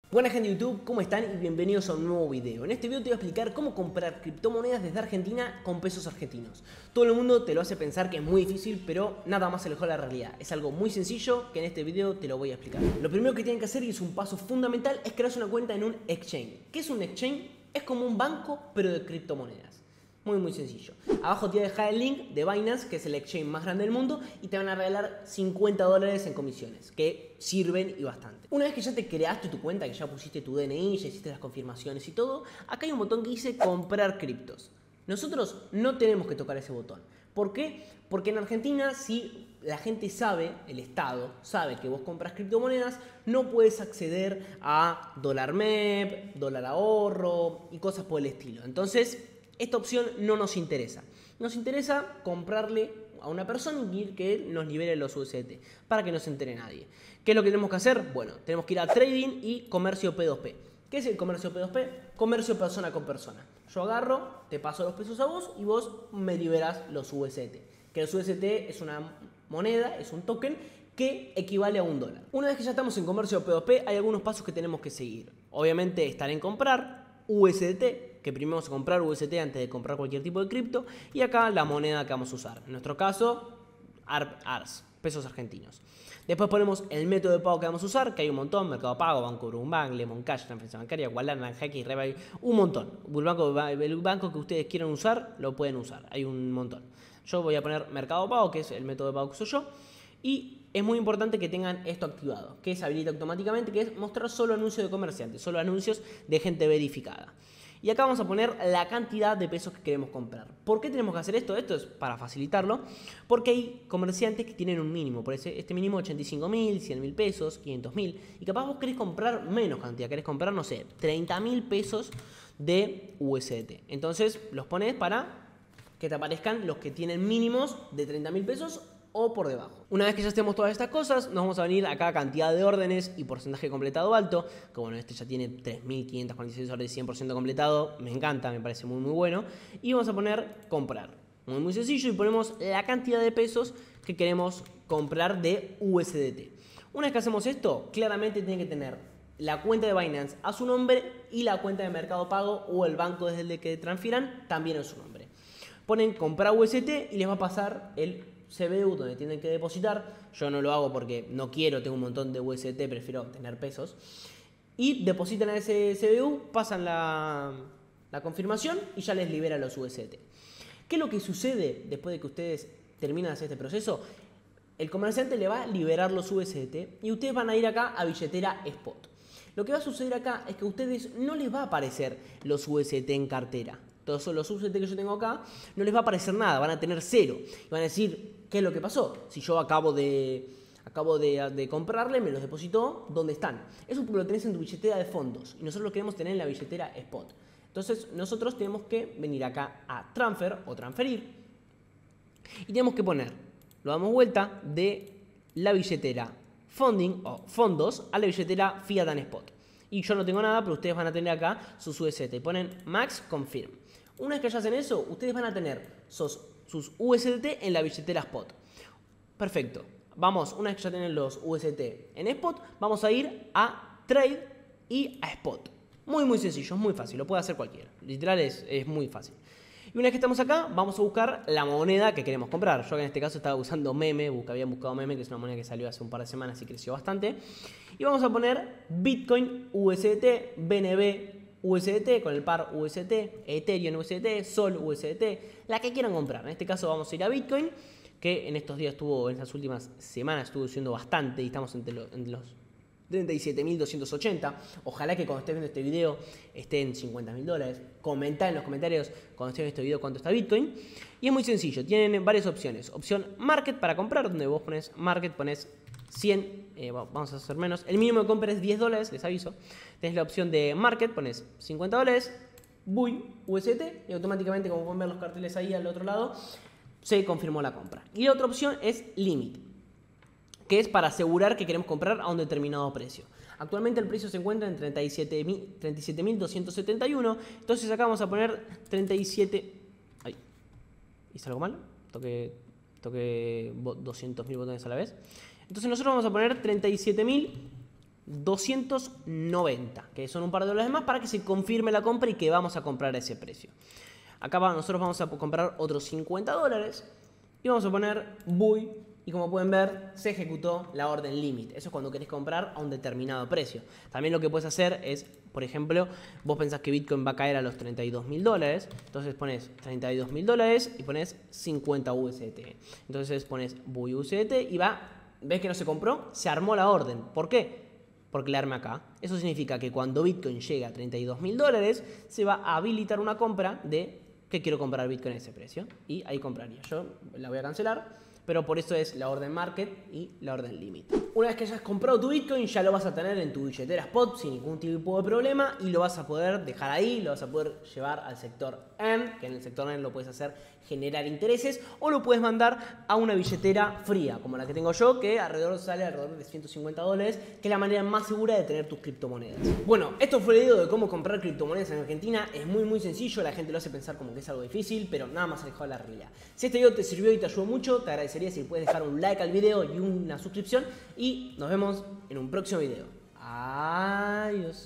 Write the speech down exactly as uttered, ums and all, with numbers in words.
Buena gente de YouTube, ¿cómo están? Y bienvenidos a un nuevo video. En este video te voy a explicar cómo comprar criptomonedas desde Argentina con pesos argentinos. Todo el mundo te lo hace pensar que es muy difícil, pero nada más se alejó de la realidad. Es algo muy sencillo que en este video te lo voy a explicar. Lo primero que tienen que hacer, y es un paso fundamental, es crearse una cuenta en un exchange. ¿Qué es un exchange? Es como un banco, pero de criptomonedas. Muy muy sencillo. Abajo te voy a dejar el link de Binance, que es el exchange más grande del mundo, y te van a regalar cincuenta dólares en comisiones, que sirven y bastante. Una vez que ya te creaste tu cuenta, que ya pusiste tu D N I, ya hiciste las confirmaciones y todo, acá hay un botón que dice comprar criptos. Nosotros no tenemos que tocar ese botón. ¿Por qué? Porque en Argentina, si la gente sabe, el Estado sabe que vos compras criptomonedas, no puedes acceder a dólar M E P, dólar ahorro y cosas por el estilo. Entonces, esta opción no nos interesa. Nos interesa comprarle a una persona y que nos libere los U S D T para que no se entere nadie. ¿Qué es lo que tenemos que hacer? Bueno, tenemos que ir a trading y comercio P dos P. ¿Qué es el comercio P dos P? Comercio persona con persona. Yo agarro, te paso los pesos a vos y vos me liberas los U S D T. Que los U S D T es una moneda, es un token que equivale a un dólar. Una vez que ya estamos en comercio P dos P, hay algunos pasos que tenemos que seguir. Obviamente estar en comprar U S D T, que primero vamos a comprar U S D T antes de comprar cualquier tipo de cripto, y acá la moneda que vamos a usar. En nuestro caso, A R S, pesos argentinos. Después ponemos el método de pago que vamos a usar, que hay un montón: Mercado Pago, Banco Urbank, Lemon Cash, transferencia bancaria, Wallet, Banjaki, Revive, un montón. El banco, el banco que ustedes quieran usar, lo pueden usar, hay un montón. Yo voy a poner Mercado Pago, que es el método de pago que uso yo, y es muy importante que tengan esto activado, que se habilita automáticamente, que es mostrar solo anuncios de comerciantes, solo anuncios de gente verificada. Y acá vamos a poner la cantidad de pesos que queremos comprar. ¿Por qué tenemos que hacer esto? Esto es para facilitarlo, porque hay comerciantes que tienen un mínimo. Por ese, este mínimo ochenta y cinco mil, cien mil pesos, quinientos mil. Y capaz vos querés comprar menos cantidad, querés comprar, no sé, treinta mil pesos de U S D T. Entonces los pones para que te aparezcan los que tienen mínimos de treinta mil pesos o por debajo. Una vez que ya estemos todas estas cosas, nos vamos a venir acá a cantidad de órdenes y porcentaje completado alto, que bueno, este ya tiene tres mil quinientas cuarenta y seis órdenes, cien por ciento completado, me encanta, me parece muy muy bueno, y vamos a poner comprar. Muy muy sencillo, y ponemos la cantidad de pesos que queremos comprar de U S D T. Una vez que hacemos esto, claramente tiene que tener la cuenta de Binance a su nombre y la cuenta de Mercado Pago o el banco desde el que transfieran también a su nombre. Ponen comprar U S D T y les va a pasar el C B U donde tienen que depositar. Yo no lo hago porque no quiero, tengo un montón de U S D T, prefiero tener pesos. Y depositan a ese C B U, pasan la, la confirmación y ya les libera los U S D T. ¿Qué es lo que sucede después de que ustedes terminan de hacer este proceso? El comerciante le va a liberar los U S D T y ustedes van a ir acá a billetera Spot. Lo que va a suceder acá es que a ustedes no les va a aparecer los U S D T en cartera. Todos los U S D T que yo tengo acá no les va a aparecer nada, van a tener cero. Y van a decir, ¿qué es lo que pasó? Si yo acabo de, acabo de, de comprarle, me los depositó, ¿dónde están? Eso porque lo tenés en tu billetera de fondos y nosotros lo queremos tener en la billetera Spot. Entonces nosotros tenemos que venir acá a Transfer o Transferir y tenemos que poner, lo damos vuelta de la billetera Funding o Fondos a la billetera Fiat and Spot. Y yo no tengo nada, pero ustedes van a tener acá sus U S D T. Ponen Max Confirm. Una vez que ya hacen eso, ustedes van a tener sus, sus U S D T en la billetera Spot. Perfecto. Vamos, una vez que ya tienen los U S D T en Spot, vamos a ir a Trade y a Spot. Muy, muy sencillo, es muy fácil, lo puede hacer cualquiera. Literal es, es muy fácil. Y una vez que estamos acá, vamos a buscar la moneda que queremos comprar. Yo en este caso estaba usando Meme, busca, había buscado Meme, que es una moneda que salió hace un par de semanas y creció bastante. Y vamos a poner Bitcoin U S D T, B N B U S D T con el par U S D T, Ethereum U S D T, Sol U S D T, la que quieran comprar. En este caso vamos a ir a Bitcoin, que en estos días estuvo, en estas últimas semanas estuvo subiendo bastante y estamos entre, lo, entre los treinta y siete mil doscientos ochenta. Ojalá que cuando estés viendo este video esté en cincuenta mil dólares. Comentá en los comentarios cuando estés viendo este video cuánto está Bitcoin. Y es muy sencillo, tienen varias opciones. Opción Market para comprar, donde vos pones Market, pones cien, eh, vamos a hacer menos. El mínimo de compra es diez dólares, les aviso. Tenés la opción de Market, pones cincuenta dólares, B U I, U S D T, y automáticamente, como pueden ver los carteles ahí al otro lado, se confirmó la compra. Y la otra opción es Limit, que es para asegurar que queremos comprar a un determinado precio. Actualmente el precio se encuentra en treinta y siete mil doscientos setenta y uno. Entonces acá vamos a poner treinta y siete... Ay, ¿hice algo mal? Toqué, toqué doscientos mil botones a la vez. Entonces nosotros vamos a poner treinta y siete mil doscientos noventa, que son un par de dólares más para que se confirme la compra y que vamos a comprar a ese precio. Acá nosotros vamos a comprar otros cincuenta dólares y vamos a poner B U I. Y como pueden ver, se ejecutó la orden limit. Eso es cuando querés comprar a un determinado precio. También lo que puedes hacer es, por ejemplo, vos pensás que Bitcoin va a caer a los treinta y dos mil dólares. Entonces pones treinta y dos mil dólares y pones cincuenta U S D T. Entonces pones B U I U S D T y va, ves que no se compró, se armó la orden. ¿Por qué? Porque le arme acá. Eso significa que cuando Bitcoin llegue a treinta y dos mil dólares, se va a habilitar una compra de que quiero comprar Bitcoin a ese precio. Y ahí compraría. Yo la voy a cancelar. Pero por eso es la orden market y la orden limit. Una vez que hayas comprado tu Bitcoin, ya lo vas a tener en tu billetera spot sin ningún tipo de problema y lo vas a poder dejar ahí, lo vas a poder llevar al sector Earn, que en el sector Earn lo puedes hacer generar intereses, o lo puedes mandar a una billetera fría, como la que tengo yo, que alrededor sale alrededor de ciento cincuenta dólares, que es la manera más segura de tener tus criptomonedas. Bueno, esto fue el video de cómo comprar criptomonedas en Argentina. Es muy muy sencillo, la gente lo hace pensar como que es algo difícil, pero nada más alejado de la realidad. Si este video te sirvió y te ayudó mucho, te agradecería si puedes dejar un like al video y una suscripción, y nos vemos en un próximo video. Adiós.